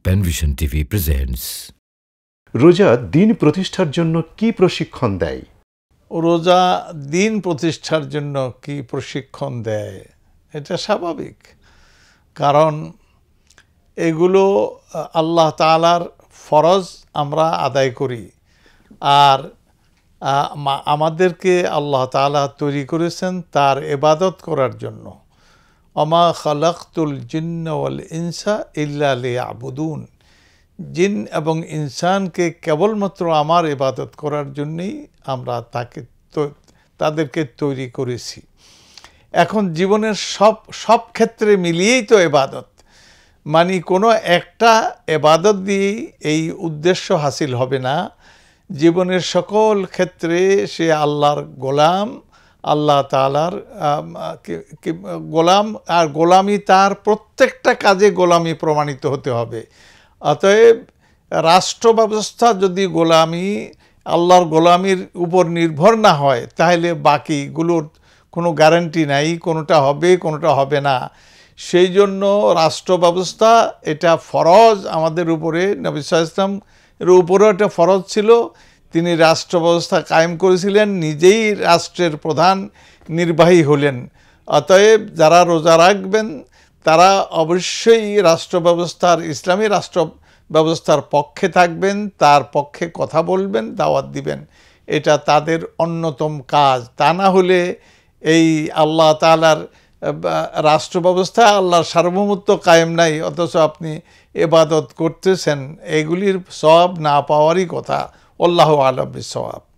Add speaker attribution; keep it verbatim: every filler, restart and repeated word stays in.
Speaker 1: Penvision TV presents
Speaker 2: রোজা দিন প্রতিষ্ঠার জন্য কি প্রশিক্ষণ দেয়?
Speaker 3: রোজা দিন প্রতিষ্ঠার জন্য কি প্রশিক্ষণ দেয়, এটা স্বাভাবিক। কারণ এগুলো আল্লাহ তাআলার ফরজ আমরা আদায় করি, আর আমাদেরকে আল্লাহ তাআলা তৈরি করেছেন তার ইবাদত করার জন্য। ওমা খালাকতুল জিন্না ওয়াল ইনসা ইল্লা লিয়াবুদুন, জিন এবং ইনসানকে কেবলমাত্র আমার ইবাদত করার জন্যই আমরা তাকে তাদেরকে তৈরি করেছি। এখন জীবনের সব সব ক্ষেত্রে মিলিয়েই তো ইবাদত, মানে কোনো একটা ইবাদত দিয়েই এই উদ্দেশ্য হাসিল হবে না। জীবনের সকল ক্ষেত্রে সে আল্লাহর গোলাম, আল্লাহ তাআলার গোলাম, আর গোলামি তার প্রত্যেকটা কাজে গোলামি প্রমাণিত হতে হবে। অতএব রাষ্ট্র ব্যবস্থা যদি গোলামি আল্লাহর গোলামির উপর নির্ভর না হয়, তাহলে বাকিগুলোর কোনো গ্যারান্টি নাই, কোনোটা হবে কোনোটা হবে না। সেই জন্য রাষ্ট্র ব্যবস্থা এটা ফরজ আমাদের উপরে। নবী সাল্লাল্লাহু আলাইহি ওয়াসাল্লাম এর উপরেও একটা ফরজ ছিল, তিনি রাষ্ট্র ব্যবস্থা কায়েম করেছিলেন, নিজেই রাষ্ট্রের প্রধান নির্বাহী হলেন। অতএব যারা রোজা রাখবেন তারা অবশ্যই রাষ্ট্র ব্যবস্থার, ইসলামী রাষ্ট্র ব্যবস্থার পক্ষে থাকবেন, তার পক্ষে কথা বলবেন, দাওয়াত দিবেন। এটা তাদের অন্যতম কাজ। তা না হলে এই আল্লাহ তাআলার রাষ্ট্র ব্যবস্থা, আল্লাহর সার্বভৌমত্ব কায়েম নাই, অথচ আপনি ইবাদত করতেছেন, এগুলির সওয়াব না পাওয়ারই কথা। আল্লাহু আ'লাম বিস-সাওয়াব।